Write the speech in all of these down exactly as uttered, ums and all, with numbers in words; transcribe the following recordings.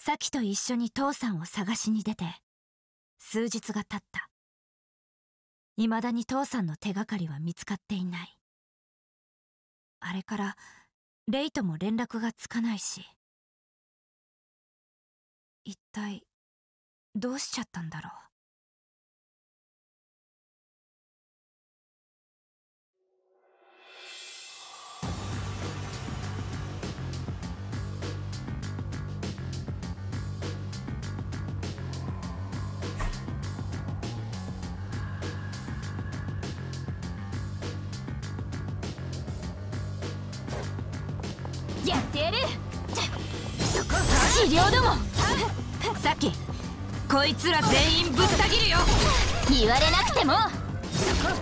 サキと一緒に父さんを探しに出て数日が経った。未だに父さんの手がかりは見つかっていない。あれからレイとも連絡がつかないし、一体どうしちゃったんだろう。やってやる。そこ治療ども。さっきこいつら全員ぶった切るよ。言われなくても。そこ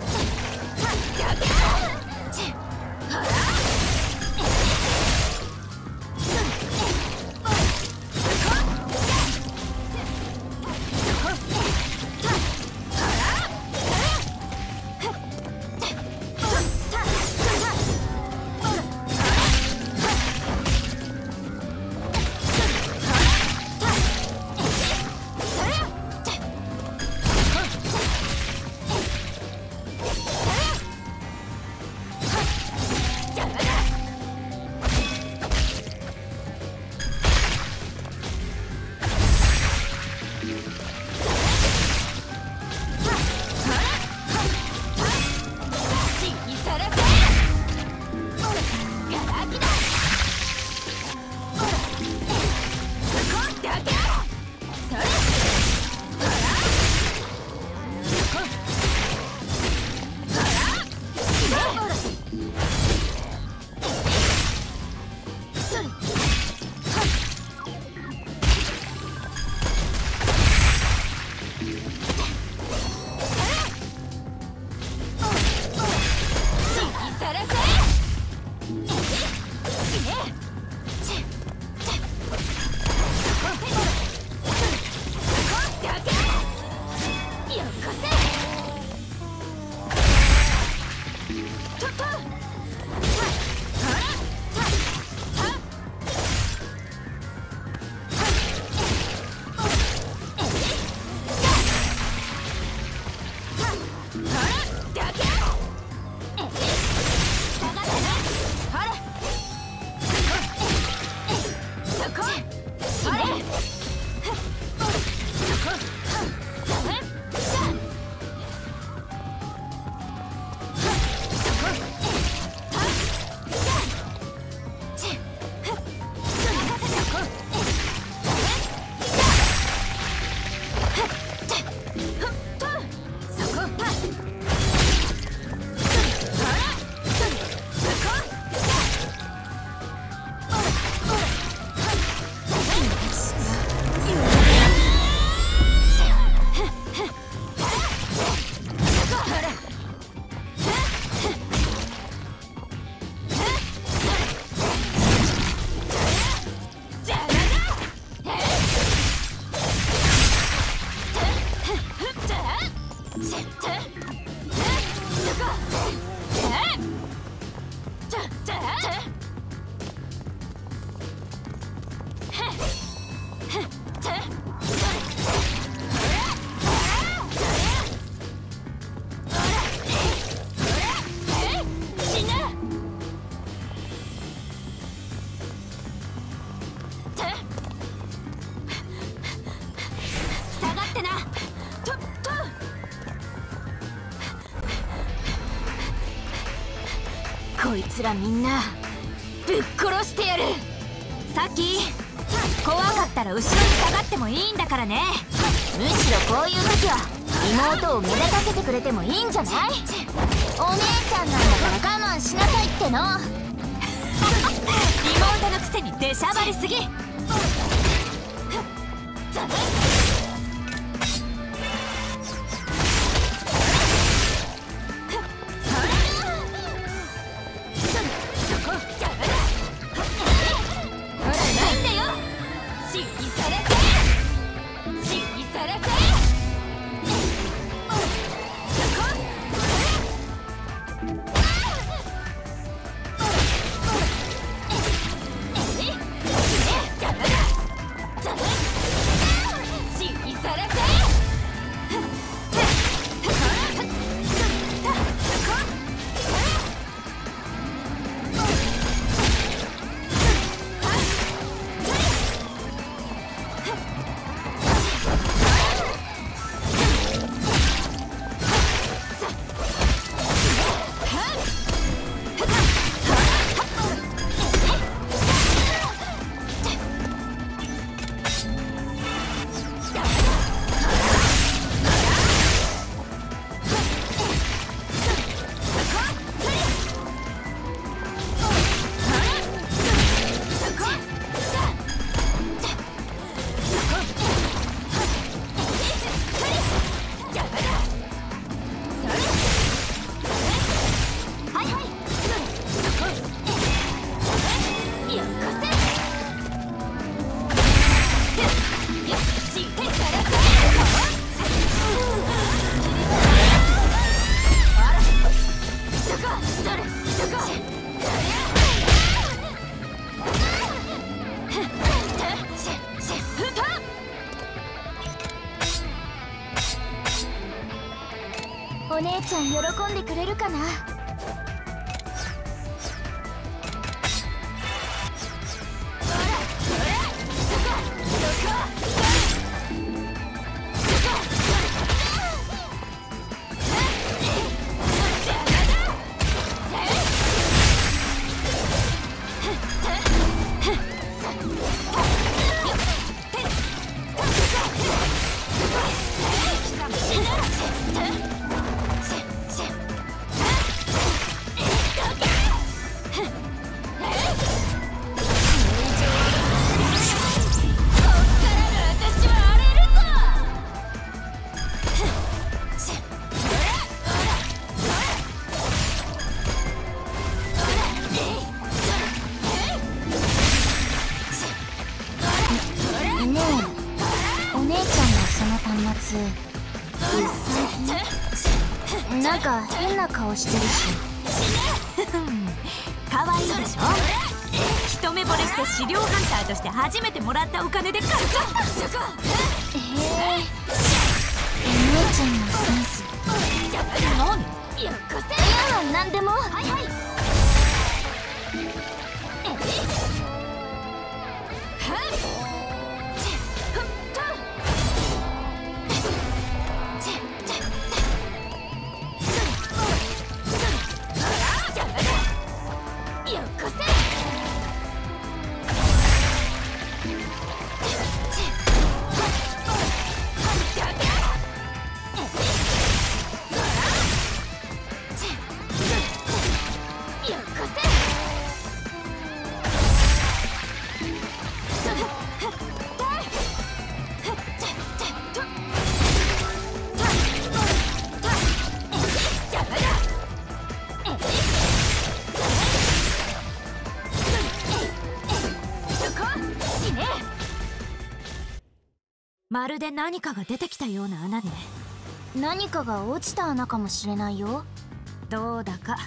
こいつらみんなぶっ殺してやる。さっき怖かったら後ろに下がってもいいんだからね。むしろこういう時は妹を目立たせてくれてもいいんじゃない？お姉ちゃんなんだから我慢しなさいっての。妹のくせに出しゃばりすぎ。ザブでくれるかな。なんか変な顔してるし可愛いでしょ。一目惚れして資料ハンターとして初めてもらったお金で買っちゃった。へえ、姉ちゃんのセンス。何？いや、何でも。はいはい。まるで何かが出てきたような穴ね。何かが落ちた穴かもしれないよ。どうだか。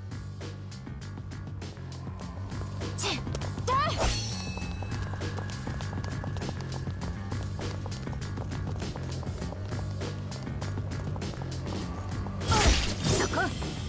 そこ。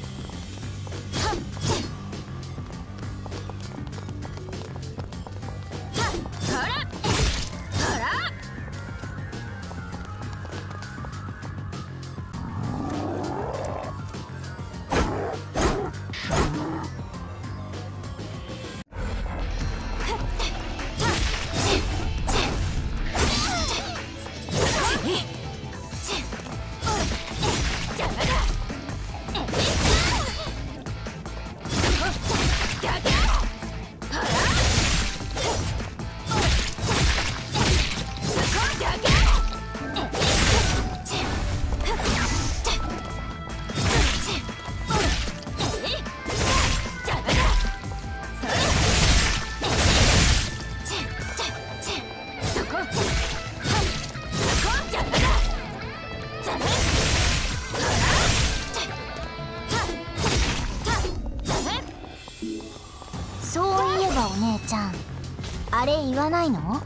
あれ言わないの？あれ？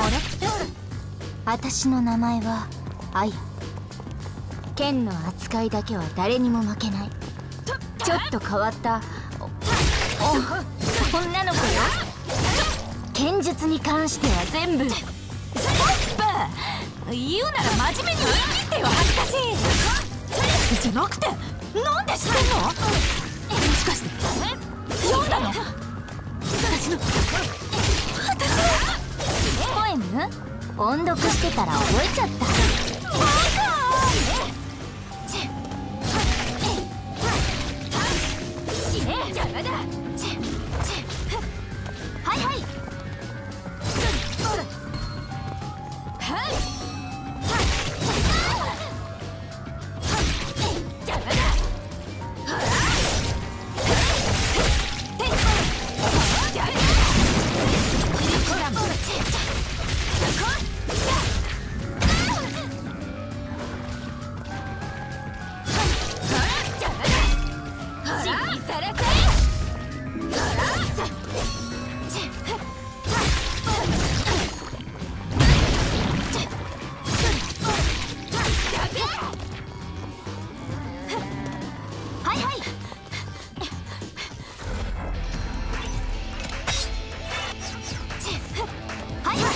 私の名前はアヤ。剣の扱いだけは誰にも負けない。ちょっと変わったおお女の子よ。剣術に関しては全部ストップ。言うなら真面目に言い切ってよ、恥ずかしい。じゃなくて、なんで知ってんの？もしかして読んだの？私のポエム？音読してたら覚えちゃった。バカ！はいはい。 はいはい。はいはい。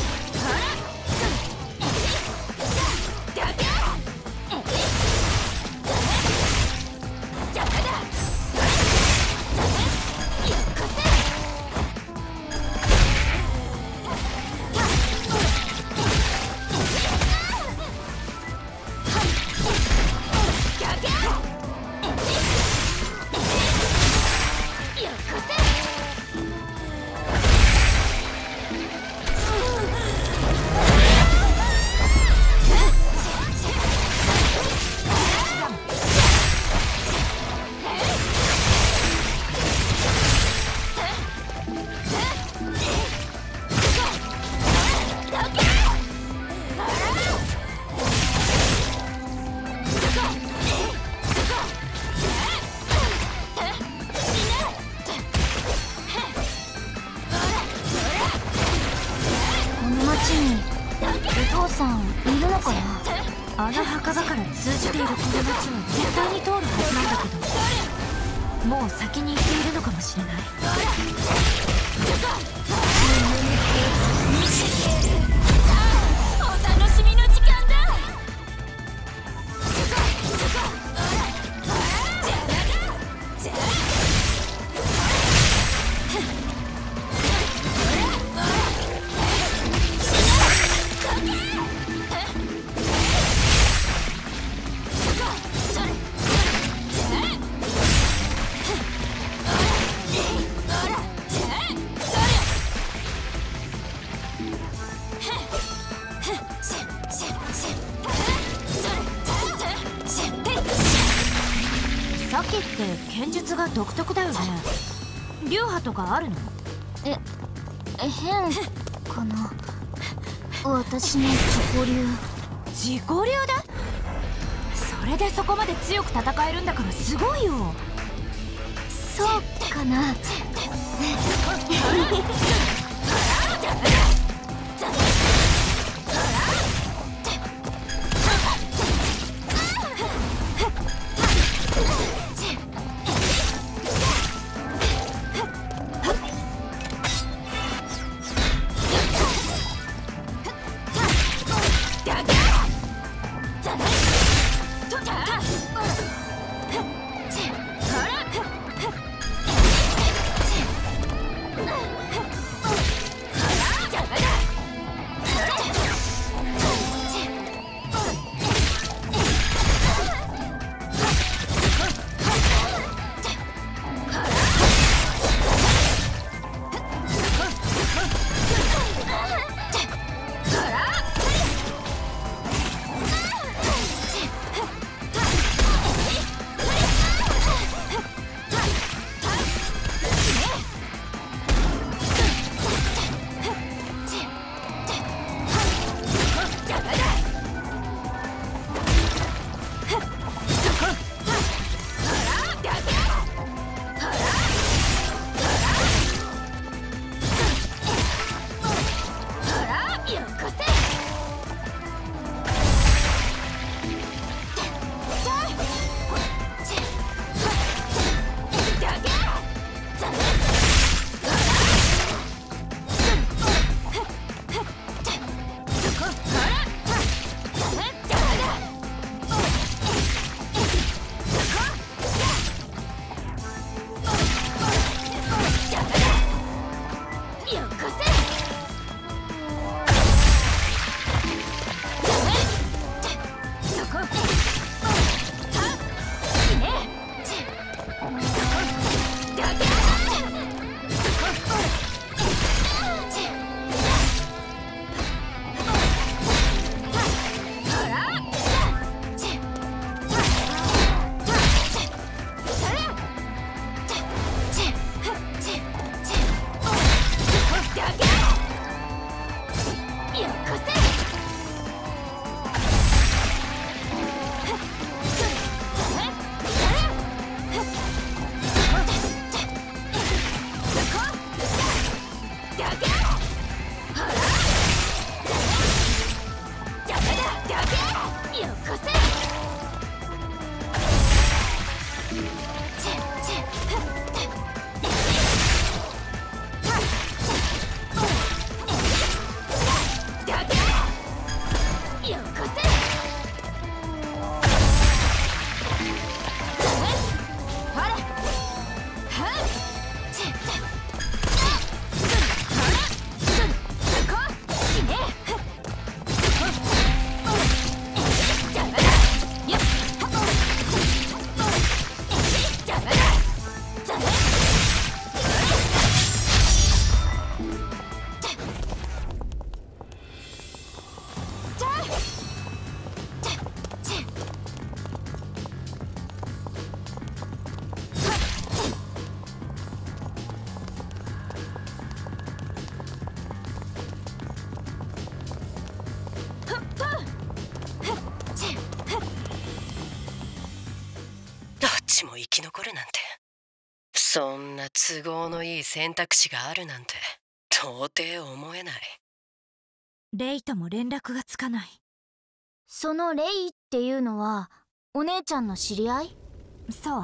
お父さんいるのかな。あの墓場から通じているこの町は絶対に通るはずなんだけど、もう先に行っているのかもしれない。お楽しみの時間だ。さっきって剣術が独特だよね。流派とかあるの？え、変かな。私の自己流。自己流だ？それでそこまで強く戦えるんだからすごいよ。そうかな。 なんて、そんな都合のいい選択肢があるなんて到底思えない。 レイとも連絡がつかない。 そのレイっていうのはお姉ちゃんの知り合い？ そう。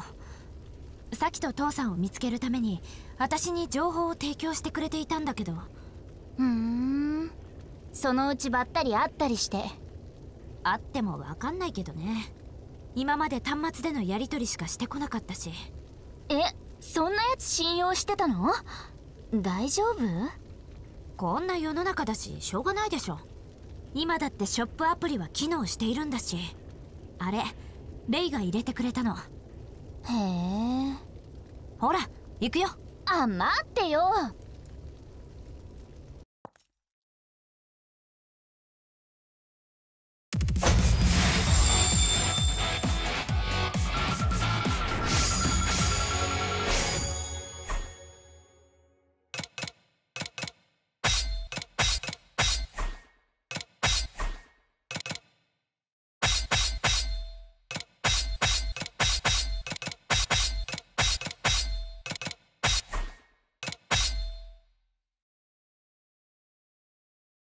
サキと父さんを見つけるために私に情報を提供してくれていたんだけど。 ふーん、そのうちばったり会ったりして。 会っても分かんないけどね。今まで端末でのやり取りしかしてこなかったし。 え、そんなやつ信用してたの？大丈夫？ こんな世の中だししょうがないでしょ。今だってショップアプリは機能しているんだし。あれレイが入れてくれたの。 へえ。 ほら行くよ。 あ、待ってよ。